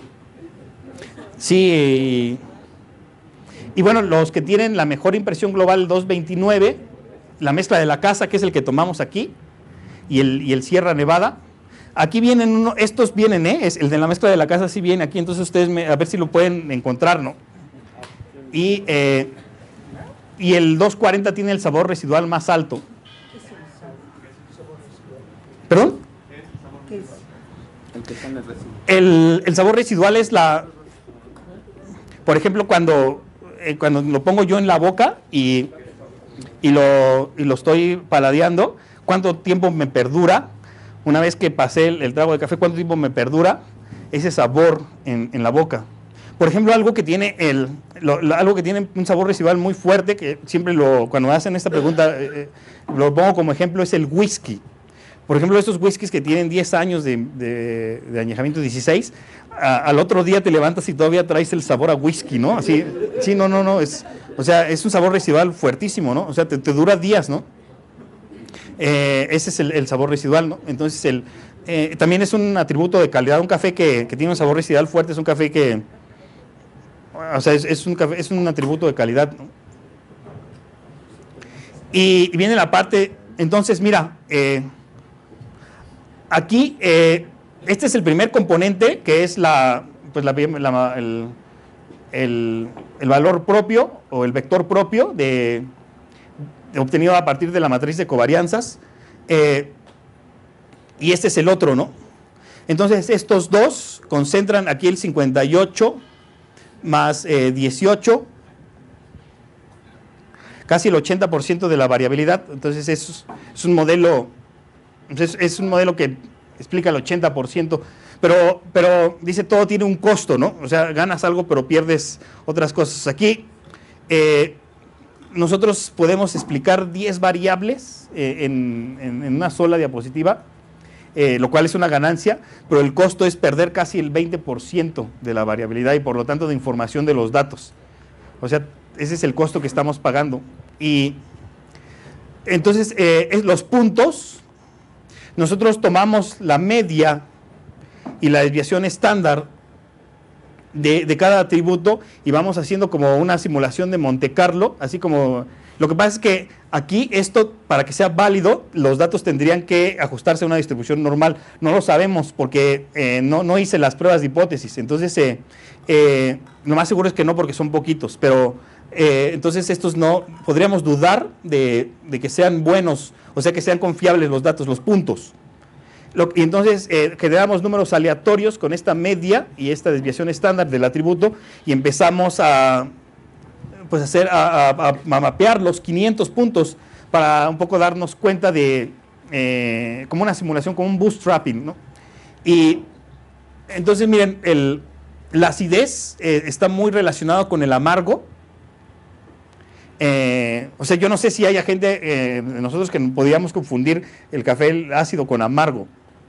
sí, eh, y bueno, los que tienen la mejor impresión global dos veintinueve, la mezcla de la casa, que es el que tomamos aquí, y el, y el Sierra Nevada. Aquí vienen, uno, estos vienen, ¿eh? Es, el de la mezcla de la casa sí viene aquí, entonces ustedes me, a ver si lo pueden encontrar, ¿no? Y, eh, y el doscientos cuarenta tiene el sabor residual más alto. ¿Perdón? El, el sabor residual es la... Por ejemplo, cuando, eh, cuando lo pongo yo en la boca y, y, lo, y lo estoy paladeando, ¿cuánto tiempo me perdura? Una vez que pasé el, el trago de café, ¿cuánto tiempo me perdura ese sabor en, en la boca? Por ejemplo, algo que tiene el, lo, lo, algo que tiene un sabor residual muy fuerte, que siempre lo, cuando hacen esta pregunta, eh, lo pongo como ejemplo, es el whisky. Por ejemplo, estos whiskies que tienen diez años de, de, de añejamiento, dieciséis, a, al otro día te levantas y todavía traes el sabor a whisky, ¿no? Así, sí, no, no, no, es, o sea, es un sabor residual fuertísimo, ¿no? O sea, te, te dura días, ¿no? Eh, ese es el, el sabor residual, ¿no? Entonces, el, eh, también es un atributo de calidad. Un café que, que tiene un sabor residual fuerte es un café que, o sea, es, es, un, café, es un atributo de calidad, ¿no? Y, y viene la parte, entonces, mira, eh, aquí, eh, este es el primer componente, que es la, pues la, la, el, el, el valor propio, o el vector propio de... obtenido a partir de la matriz de covarianzas, eh, y este es el otro, ¿no? Entonces, estos dos concentran aquí el cincuenta y ocho más eh, dieciocho, casi el ochenta por ciento de la variabilidad. Entonces, es, es un modelo, es, es un modelo que explica el ochenta por ciento, pero, pero dice todo tiene un costo, ¿no? O sea, ganas algo, pero pierdes otras cosas. Aquí, eh, nosotros podemos explicar diez variables eh, en, en, en una sola diapositiva, eh, lo cual es una ganancia, pero el costo es perder casi el veinte por ciento de la variabilidad y por lo tanto de información de los datos. O sea, ese es el costo que estamos pagando. Y entonces, eh, es los puntos, nosotros tomamos la media y la desviación estándar De, de cada atributo y vamos haciendo como una simulación de Monte Carlo, así como, lo que pasa es que aquí esto, para que sea válido, los datos tendrían que ajustarse a una distribución normal. No lo sabemos porque eh, no, no hice las pruebas de hipótesis, entonces eh, eh, lo más seguro es que no, porque son poquitos, pero eh, entonces estos no, podríamos dudar de, de que sean buenos, o sea que sean confiables los datos, los puntos. Lo, y entonces eh, generamos números aleatorios con esta media y esta desviación estándar del atributo y empezamos a, pues, hacer, a, a, a mapear los quinientos puntos para un poco darnos cuenta de, eh, como una simulación, como un bootstrapping, ¿no? Y entonces miren, el, la acidez eh, está muy relacionado con el amargo. Eh, o sea, yo no sé si haya gente, eh, nosotros que podíamos confundir el café ácido con amargo.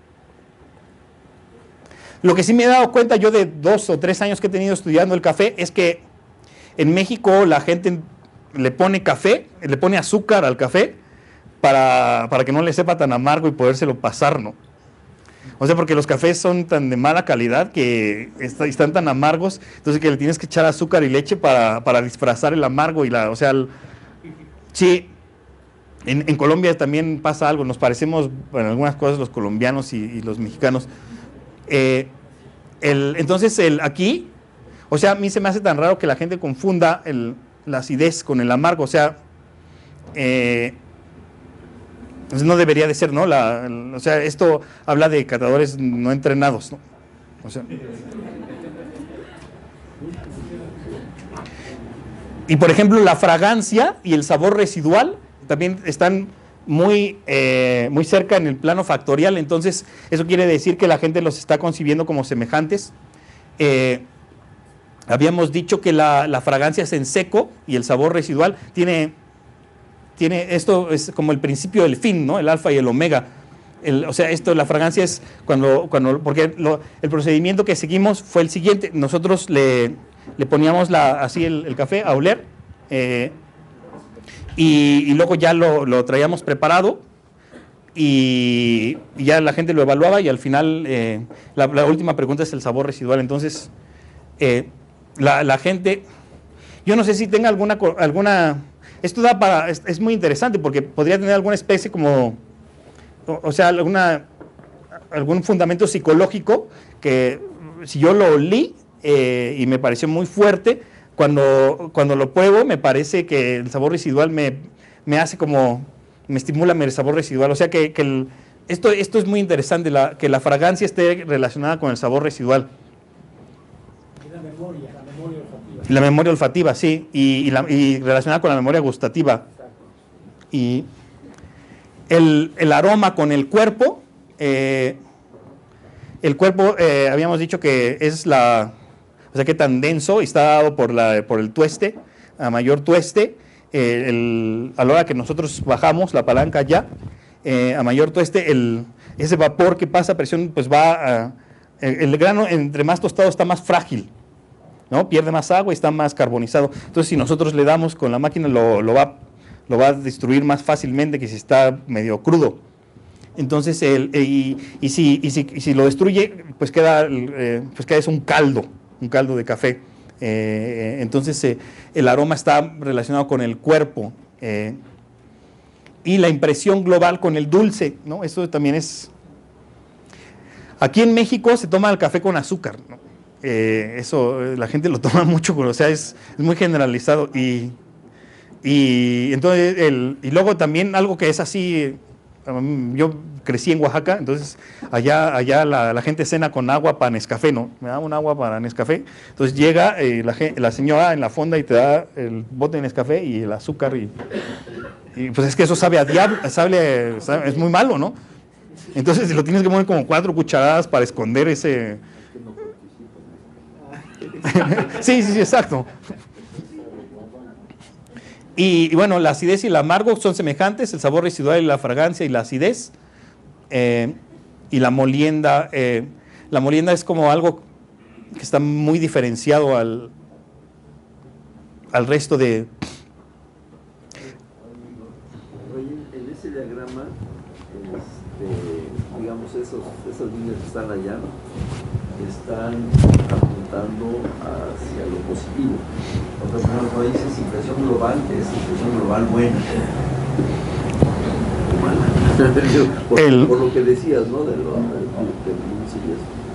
Lo que sí me he dado cuenta yo de dos o tres años que he tenido estudiando el café es que en México la gente le pone café, le pone azúcar al café para, para que no le sepa tan amargo y podérselo pasar, ¿no? O sea, porque los cafés son tan de mala calidad que está, están tan amargos, entonces que le tienes que echar azúcar y leche para, para disfrazar el amargo y la, o sea, el, sí, en, en Colombia también pasa algo, nos parecemos en algunas cosas los colombianos y, y los mexicanos. Eh, el, entonces, el, aquí, o sea, a mí se me hace tan raro que la gente confunda el, la acidez con el amargo, o sea, eh, no debería de ser, ¿no? La, el, o sea, esto habla de catadores no entrenados, ¿no? O sea, y por ejemplo, la fragancia y el sabor residual también están muy, eh, muy cerca en el plano factorial, entonces eso quiere decir que la gente los está concibiendo como semejantes. Eh, habíamos dicho que la, la fragancia es en seco y el sabor residual tiene, tiene, esto es como el principio del fin, ¿no? El alfa y el omega. el, o sea, esto, la fragancia es cuando, cuando porque lo, el procedimiento que seguimos fue el siguiente. Nosotros le, le poníamos la, así el, el café a oler eh, y, y luego ya lo, lo traíamos preparado y, y ya la gente lo evaluaba y al final eh, la, la última pregunta es el sabor residual. Entonces, eh, la, la gente, yo no sé si tenga alguna, alguna esto da para, es, es muy interesante porque podría tener alguna especie como, o, o sea, alguna, algún fundamento psicológico que si yo lo olí eh, y me pareció muy fuerte, cuando, cuando lo pruebo me parece que el sabor residual me, me hace como, me estimula el sabor residual, o sea que, que el, esto, esto es muy interesante, la, que la fragancia esté relacionada con el sabor residual. Y la memoria, la memoria olfativa. La memoria olfativa, sí, y, y, la, y relacionada con la memoria gustativa. Y el, el aroma con el cuerpo, eh, el cuerpo, eh, habíamos dicho que es la, o sea, que tan denso y está dado por, la, por el tueste, a mayor tueste, eh, el, a la hora que nosotros bajamos la palanca ya, eh, a mayor tueste, el, ese vapor que pasa a presión, pues va a, el, el grano entre más tostado está más frágil, ¿no? Pierde más agua y está más carbonizado. Entonces, si nosotros le damos con la máquina, lo, lo, va, lo va a destruir más fácilmente que si está medio crudo. Entonces, el, y, y, si, y, si, y si lo destruye, pues queda, eh, pues queda es un caldo, un caldo de café. Eh, entonces, eh, el aroma está relacionado con el cuerpo. Eh, y la impresión global con el dulce, ¿no? Eso también es... Aquí en México se toma el café con azúcar, ¿no? Eh, eso la gente lo toma mucho, o sea, es, es muy generalizado y, y entonces el, y luego también algo que es así, um, yo crecí en Oaxaca, entonces allá, allá la, la gente cena con agua para Nescafé, ¿no? Me da un agua para Nescafé, entonces llega eh, la, la señora en la fonda y te da el bote de Nescafé y el azúcar y, y pues es que eso sabe a diablo, sabe, sabe, es muy malo, ¿no? Entonces lo tienes que poner como cuatro cucharadas para esconder ese... sí, sí, sí, exacto. Y, y bueno, la acidez y el amargo son semejantes, el sabor residual y la fragancia y la acidez. Eh, y la molienda, eh, la molienda es como algo que está muy diferenciado al, al resto de... Oye, en ese diagrama, este, digamos, esos, esas líneas que están allá, están apuntando hacia lo positivo. Por ejemplo, dices impresión global, es impresión global buena o mala. por, El, por lo que decías, ¿no? De lo, del, del dulce y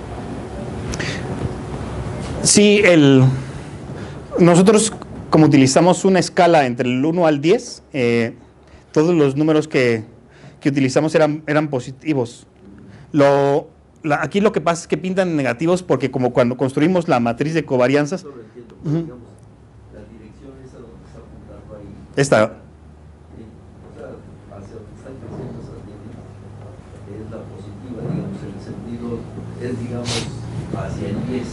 eso. Sí, el, nosotros como utilizamos una escala entre el uno al diez, eh, todos los números que, que utilizamos eran, eran positivos. Lo... La, aquí lo que pasa es que pintan negativos porque como cuando construimos la matriz de covarianzas... Eso lo entiendo, pero uh-huh. digamos, la dirección esa donde está apuntando ahí... Esta. Sí, o sea, hacia donde están creciendo esas líneas es la positiva, digamos, en el sentido, es digamos, hacia el diez.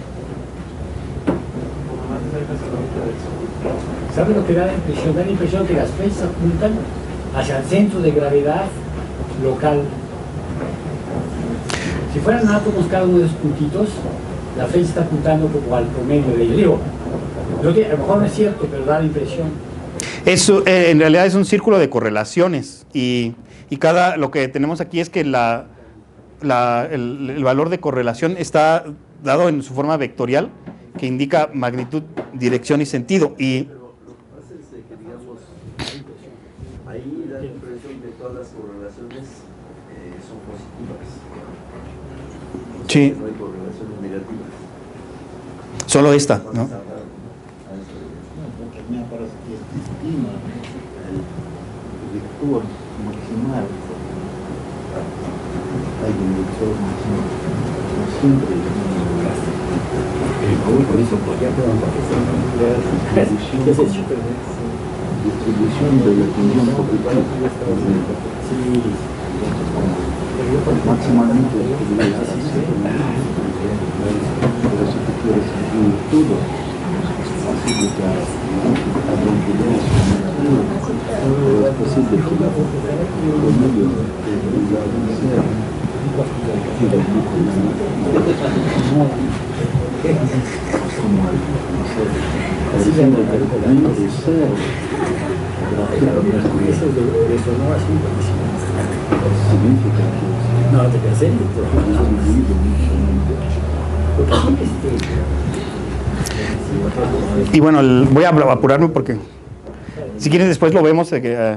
¿Sabe lo que da la impresión? Da la impresión que las flechas apuntan hacia el centro de gravedad local. Si fueran átomos cada uno de esos puntitos, la flecha está apuntando como al promedio de ello. Lo que a lo mejor no es cierto, pero da la impresión. Eso, eh, en realidad es un círculo de correlaciones y, y cada, lo que tenemos aquí es que la, la, el, el valor de correlación está dado en su forma vectorial, que indica magnitud, dirección y sentido. Y Pero lo que pasa es que, digamos, ahí da la impresión que todas las correlaciones eh, son positivas. sí, No hay correlaciones negativas. Solo esta, ¿no? El vector maximal hay un vector maximal siempre por eso distribución de la opinión positiva máximamente pero si tú quieres incluir todo así que a donde veas posible que la promedio de la glicera y del gluconato como, no sé, pareciendo que menos de cero Eso de eso no así. significa que No te pensé. ha vivido mucho. Y bueno, el- voy a apurarme porque si quieres después lo vemos. eh, que, eh.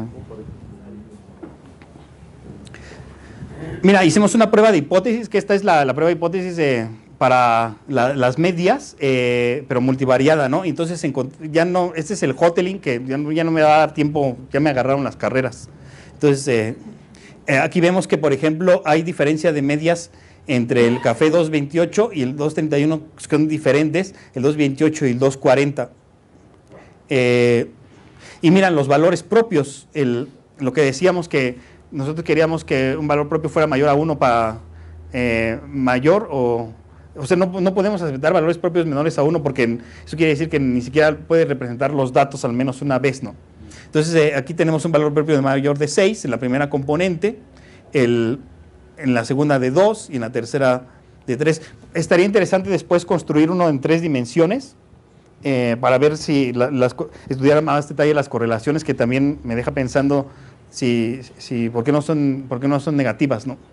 Mira, hicimos una prueba de hipótesis, que esta es la, la prueba de hipótesis eh, para la- las medias, eh, pero multivariada, ¿no? Entonces, encont- ya no, este es el Hotelling, que ya no, ya no me va a dar tiempo, ya me agarraron las carreras. Entonces, eh, eh, aquí vemos que, por ejemplo, hay diferencia de medias entre el café dos veintiocho y el dos treinta y uno, que son diferentes, el dos veintiocho y el dos cuarenta. Eh, y miran los valores propios, el, lo que decíamos que nosotros queríamos que un valor propio fuera mayor a uno para eh, mayor o... O sea, no, no podemos aceptar valores propios menores a uno porque eso quiere decir que ni siquiera puede representar los datos al menos una vez, ¿no? Entonces, eh, aquí tenemos un valor propio de mayor de seis en la primera componente, el, en la segunda de dos y en la tercera de tres. Estaría interesante después construir uno en tres dimensiones eh, para ver si la, las, estudiar más detalle las correlaciones, que también me deja pensando si, si por qué no son, por qué no son negativas, ¿no?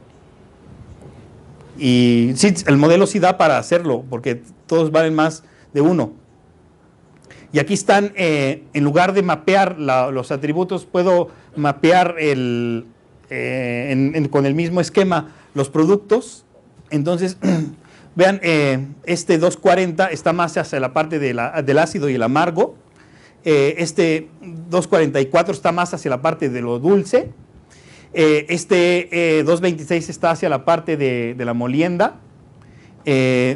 Y sí, el modelo sí da para hacerlo, porque todos valen más de uno. Y aquí están, eh, en lugar de mapear la, los atributos, puedo mapear el, eh, en, en, con el mismo esquema los productos. Entonces, vean, eh, este dos cuarenta está más hacia la parte de la, del ácido y el amargo. Eh, este dos cuarenta y cuatro está más hacia la parte de lo dulce. Eh, este eh, dos veintiséis está hacia la parte de, de la molienda. Eh,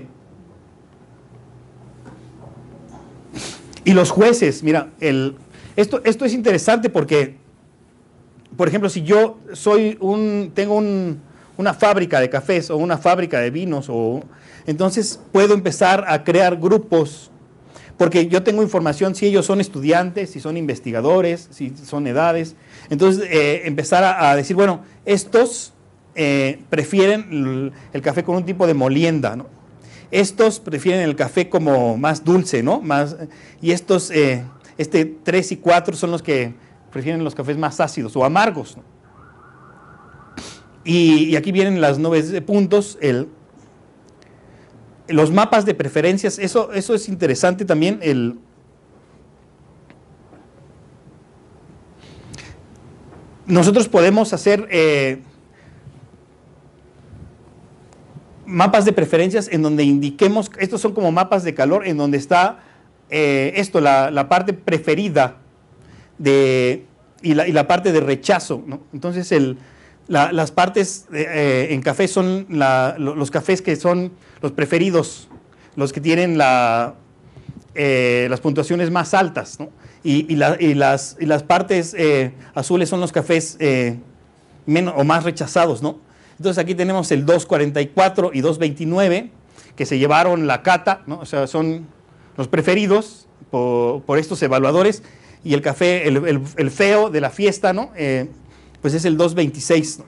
y los jueces, mira, el, esto, esto es interesante porque, por ejemplo, si yo soy un, tengo un, una fábrica de cafés o una fábrica de vinos, o, entonces puedo empezar a crear grupos, porque yo tengo información si ellos son estudiantes, si son investigadores, si son edades. Entonces, eh, empezar a, a decir, bueno, estos eh, prefieren el, el café con un tipo de molienda, ¿no? Estos prefieren el café como más dulce, ¿no? Más, y estos, eh, este tres y cuatro son los que prefieren los cafés más ácidos o amargos, ¿no? Y, y aquí vienen las nubes de puntos, el, los mapas de preferencias, eso, eso es interesante también. El, nosotros podemos hacer eh, mapas de preferencias en donde indiquemos, estos son como mapas de calor, en donde está eh, esto, la, la parte preferida de, y, la, y la parte de rechazo, ¿no? Entonces, el, la, las partes eh, en café son la, los cafés que son los preferidos, los que tienen la, eh, las puntuaciones más altas, ¿no? Y, y, la, y, las, y las partes eh, azules son los cafés eh, menos, o más rechazados, ¿no? Entonces aquí tenemos el dos cuarenta y cuatro y dos veintinueve que se llevaron la cata, ¿no? O sea, son los preferidos por, por estos evaluadores, y el café, el, el, el feo de la fiesta, ¿no? Eh, pues es el dos veintiséis, ¿no?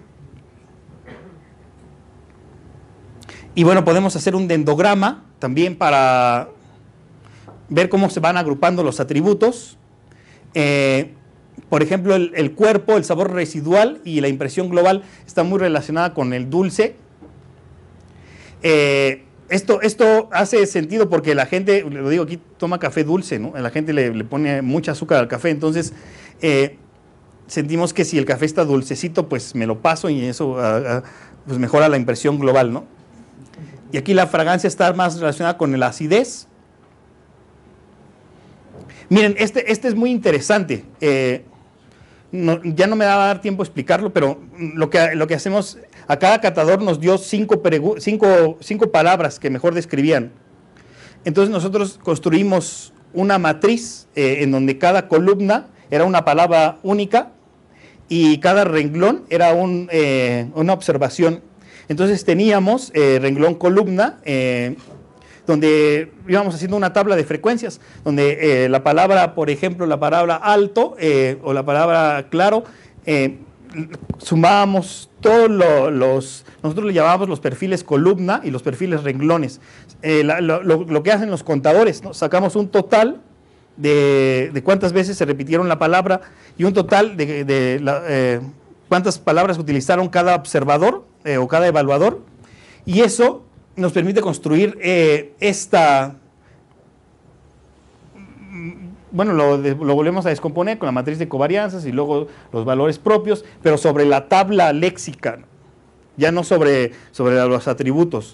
Y bueno, podemos hacer un dendrograma también para ver cómo se van agrupando los atributos. Eh, por ejemplo, el, el cuerpo, el sabor residual y la impresión global está muy relacionada con el dulce. Eh, esto, esto hace sentido porque la gente, lo digo aquí, toma café dulce, ¿no? La gente le, le pone mucha azúcar al café, entonces eh, sentimos que si el café está dulcecito, pues me lo paso y eso uh, uh, pues mejora la impresión global, ¿no? Y aquí la fragancia está más relacionada con la acidez. Miren, este, este es muy interesante. Eh, no, ya no me va a dar tiempo a explicarlo, pero lo que, lo que hacemos, a cada catador nos dio cinco, cinco, cinco palabras que mejor describían. Entonces nosotros construimos una matriz eh, en donde cada columna era una palabra única y cada renglón era un, eh, una observación. Entonces teníamos eh, renglón columna, eh, donde íbamos haciendo una tabla de frecuencias, donde eh, la palabra, por ejemplo, la palabra alto eh, o la palabra claro, eh, sumábamos todos lo, los, nosotros le llamábamos los perfiles columna y los perfiles renglones. Eh, la, lo, lo, lo que hacen los contadores, ¿no? Sacamos un total de, de cuántas veces se repitieron la palabra y un total de, de la, eh, cuántas palabras utilizaron cada observador eh, o cada evaluador, y eso nos permite construir eh, esta... Bueno, lo, lo volvemos a descomponer con la matriz de covarianzas y luego los valores propios, pero sobre la tabla léxica, ya no sobre, sobre los atributos.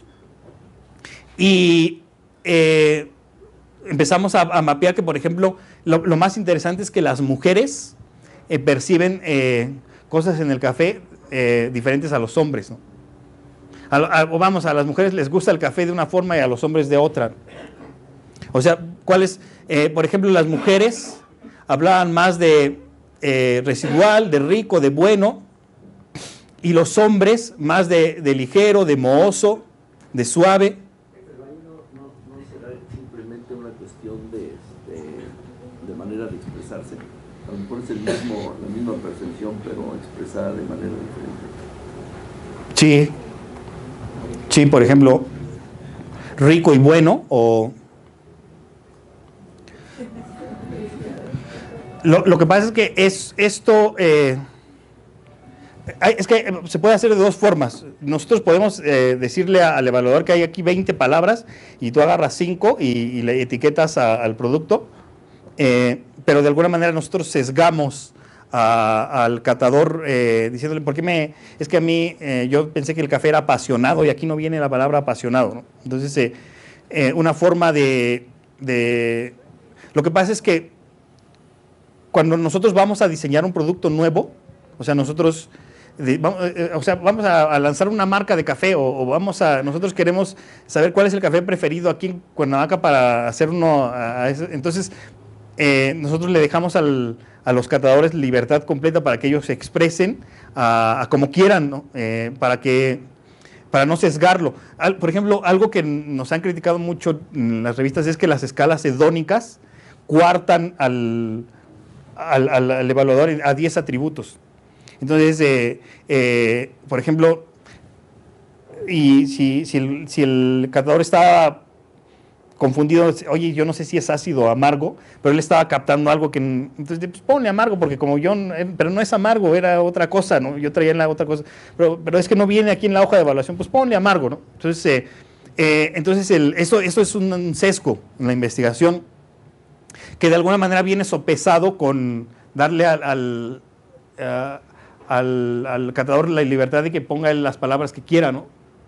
Y eh, empezamos a, a mapear que, por ejemplo, lo, lo más interesante es que las mujeres eh, perciben eh, cosas en el café eh, diferentes a los hombres, ¿no? A, a, vamos, a las mujeres les gusta el café de una forma y a los hombres de otra. O sea, ¿cuáles? Eh, por ejemplo, las mujeres hablaban más de eh, residual, de rico, de bueno, y los hombres más de, de ligero, de mohoso, de suave. Pero ahí no, no, no será simplemente una cuestión de, de, de manera de expresarse. A lo mejor es el mismo, la misma percepción, pero expresada de manera diferente. Sí, sí, por ejemplo, rico y bueno, o... Lo, lo que pasa es que es esto, eh, es que se puede hacer de dos formas. Nosotros podemos eh, decirle al evaluador que hay aquí veinte palabras y tú agarras cinco y, y le etiquetas a, al producto, eh, pero de alguna manera nosotros sesgamos a, al catador eh, diciéndole, ¿por qué me...? Es que a mí, eh, yo pensé que el café era apasionado y aquí no viene la palabra apasionado, ¿no? Entonces, eh, eh, una forma de, de... Lo que pasa es que cuando nosotros vamos a diseñar un producto nuevo, o sea, nosotros, de, vamos, eh, o sea, vamos a, a lanzar una marca de café o, o vamos a, nosotros queremos saber cuál es el café preferido aquí en Cuernavaca para hacer uno, a, a ese, entonces eh, nosotros le dejamos al, a los catadores libertad completa para que ellos se expresen a, a como quieran, ¿no? Eh, para que para no sesgarlo. Al, por ejemplo, algo que nos han criticado mucho en las revistas es que las escalas hedónicas coartan al Al, al, al evaluador a diez atributos. Entonces, eh, eh, por ejemplo, y si, si, el, si el catador estaba confundido, oye, yo no sé si es ácido o amargo, pero él estaba captando algo que, entonces, pues ponle amargo, porque como yo, pero no es amargo, era otra cosa, ¿no? Yo traía en la otra cosa, pero, pero es que no viene aquí en la hoja de evaluación, pues ponle amargo, ¿no? Entonces, eh, eh, entonces el, eso, eso es un sesgo en la investigación, que de alguna manera viene sopesado con darle al, al, uh, al, al catador la libertad de que ponga las palabras que quiera, ¿no?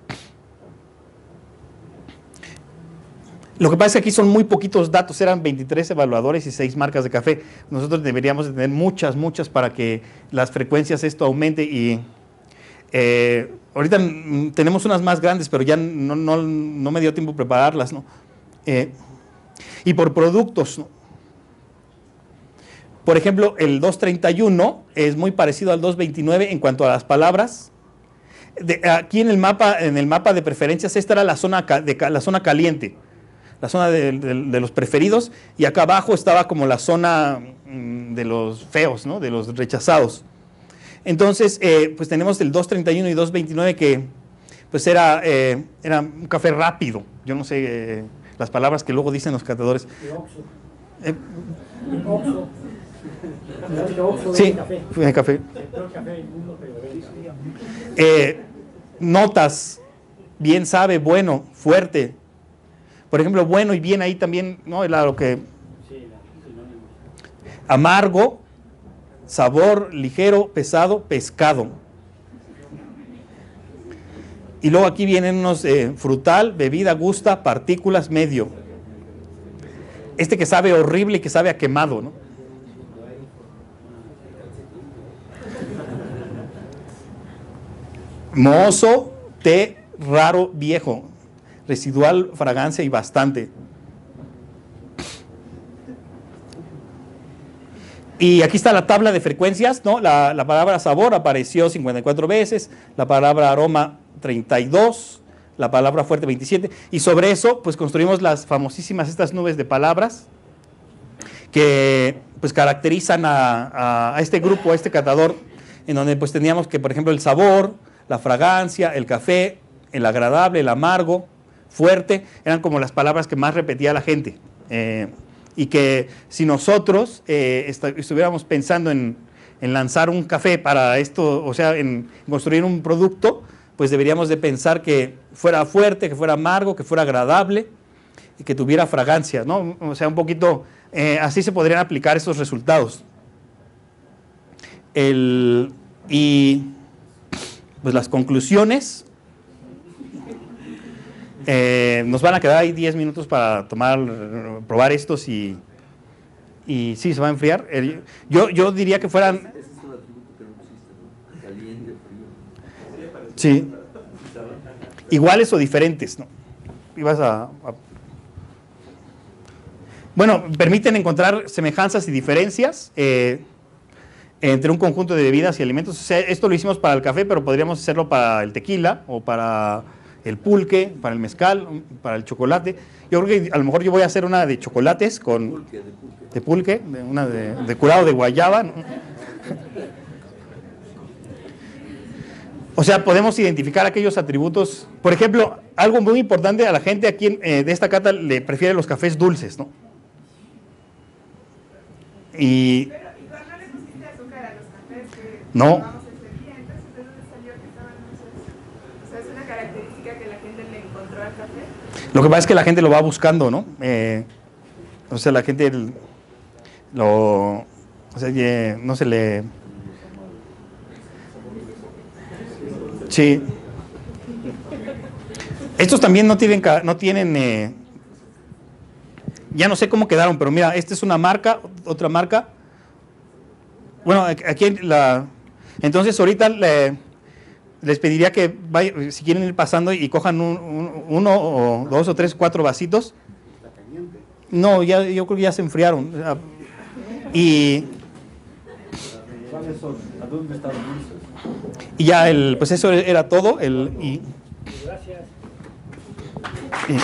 Lo que pasa es que aquí son muy poquitos datos, eran veintitrés evaluadores y seis marcas de café. Nosotros deberíamos de tener muchas, muchas para que las frecuencias esto aumente y eh, ahorita tenemos unas más grandes, pero ya no, no, no me dio tiempo prepararlas, ¿no? Eh, y por productos, ¿no? Por ejemplo, el doscientos treinta y uno es muy parecido al doscientos veintinueve en cuanto a las palabras. De, aquí en el mapa, en el mapa de preferencias, esta era la zona, de, la zona caliente, la zona de, de, de los preferidos, y acá abajo estaba como la zona de los feos, ¿no? De los rechazados. Entonces, eh, pues tenemos el doscientos treinta y uno y doscientos veintinueve que pues era, eh, era un café rápido. Yo no sé eh, las palabras que luego dicen los catadores. Eh, Sí, de café. Eh, notas, bien sabe, bueno, fuerte. Por ejemplo, bueno y bien ahí también, ¿no? Era lo que... Amargo, sabor, ligero, pesado, pescado. Y luego aquí vienen unos eh, frutal, bebida, gusta, partículas, medio. Este que sabe horrible y que sabe a quemado, ¿no? Mohoso, té, raro, viejo, residual, fragancia y bastante. Y aquí está la tabla de frecuencias, ¿no? La, la palabra sabor apareció cincuenta y cuatro veces, la palabra aroma treinta y dos, la palabra fuerte veintisiete, y sobre eso pues construimos las famosísimas estas nubes de palabras que pues caracterizan a, a, a este grupo, a este catador, en donde pues teníamos que, por ejemplo, el sabor, la fragancia, el café, el agradable, el amargo, fuerte, eran como las palabras que más repetía la gente. Eh, y que si nosotros eh, estuviéramos pensando en, en lanzar un café para esto, o sea, en construir un producto, pues deberíamos de pensar que fuera fuerte, que fuera amargo, que fuera agradable y que tuviera fragancia, ¿no? O sea, un poquito, eh, así se podrían aplicar esos resultados. El, y pues las conclusiones, eh, nos van a quedar ahí diez minutos para tomar, probar estos y, y sí, se va a enfriar. El, yo, yo diría que fueran... Ese es un atributo que no pusiste, ¿no? Caliente, frío. Sí. Iguales o diferentes, ¿no? Ibas a, a... Bueno, permiten encontrar semejanzas y diferencias eh, entre un conjunto de bebidas y alimentos. O sea, esto lo hicimos para el café, pero podríamos hacerlo para el tequila o para el pulque, para el mezcal, para el chocolate. Yo creo que a lo mejor yo voy a hacer una de chocolates con... Pulque, de pulque. De pulque, de una de, de curado de guayaba, ¿no? O sea, podemos identificar aquellos atributos. Por ejemplo, algo muy importante a la gente aquí eh, de esta cata le prefiere los cafés dulces, ¿no? Y... Pero igual no le pusiste azúcar a los cafés que No. tomamos ese día, entonces ¿de dónde salió que estaban dulces? O sea, es una característica que la gente le encontró al café. Lo que pasa es que la gente lo va buscando, ¿no? Eh, o sea, la gente el- lo... O sea, eh, no se le... Sí. Estos también no tienen, ca- no tienen eh, ya no sé cómo quedaron, pero mira, esta es una marca, otra marca. Bueno, aquí la... Entonces ahorita le- les pediría que vaya, si quieren ir pasando y cojan un- un- uno o dos o tres, cuatro vasitos. No, ya, yo creo que ya se enfriaron. Y, ¿Cuáles son? ¿A dónde están los dulces? y ya el, pues eso era todo. El, y, Gracias. y-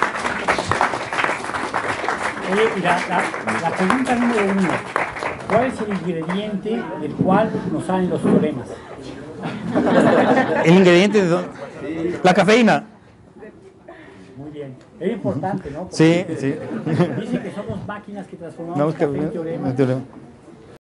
Oye, y la, la, la pregunta número uno, ¿cuál es el ingrediente del cual nos salen los problemas? el ingrediente de dónde- la cafeína. Muy bien. Es importante, ¿no? Sí, Porque sí. dicen que somos máquinas que transformamos Vamos que- café en teorema. en teorema.